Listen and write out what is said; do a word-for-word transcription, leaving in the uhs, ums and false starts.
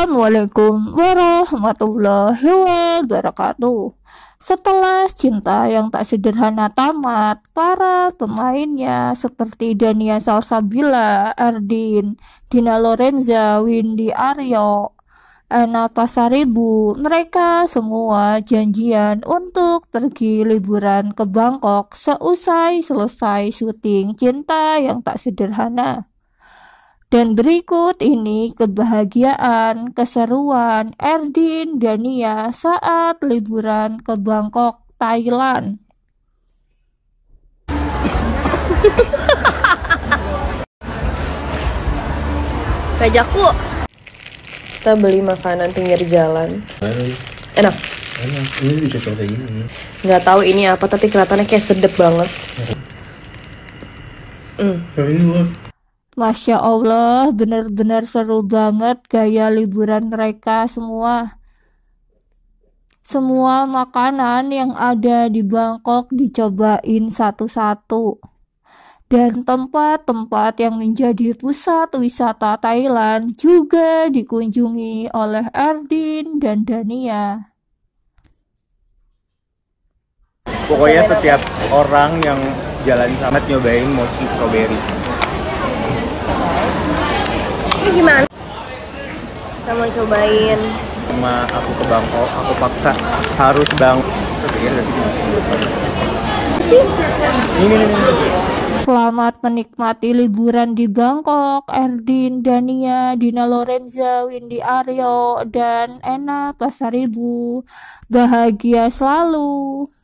Assalamualaikum warahmatullahi wabarakatuh. Setelah cinta yang tak sederhana tamat, para pemainnya seperti Dania Salsabila, Erdin, Dina Lorenza, Windy Aryo, Ana Pasaribu, mereka semua janjian untuk pergi liburan ke Bangkok seusai selesai syuting Cinta yang Tak Sederhana. Dan berikut ini kebahagiaan, keseruan Erdin Dania saat liburan ke Bangkok, Thailand. Ngajakku. Kita beli makanan pinggir jalan. Enak. Enak. Ini bisa coba kayak gini. Nggak tahu ini apa tapi kelihatannya kayak sedep banget. Hmm. Masya Allah, benar-benar seru banget gaya liburan mereka semua. Semua makanan yang ada di Bangkok dicobain satu-satu. Dan tempat-tempat yang menjadi pusat wisata Thailand juga dikunjungi oleh Erdin dan Dania. Pokoknya setiap orang yang jalan sama nyobain mochi strawberry. Ini gimana? Kita mau cobain. Sama aku ke Bangkok, aku paksa harus bang. Sih? Ini nih. Selamat menikmati liburan di Bangkok, Erdin, Dania, Dina Lorenza, Windy Aryo, dan Ena Pasaribu. Bahagia selalu.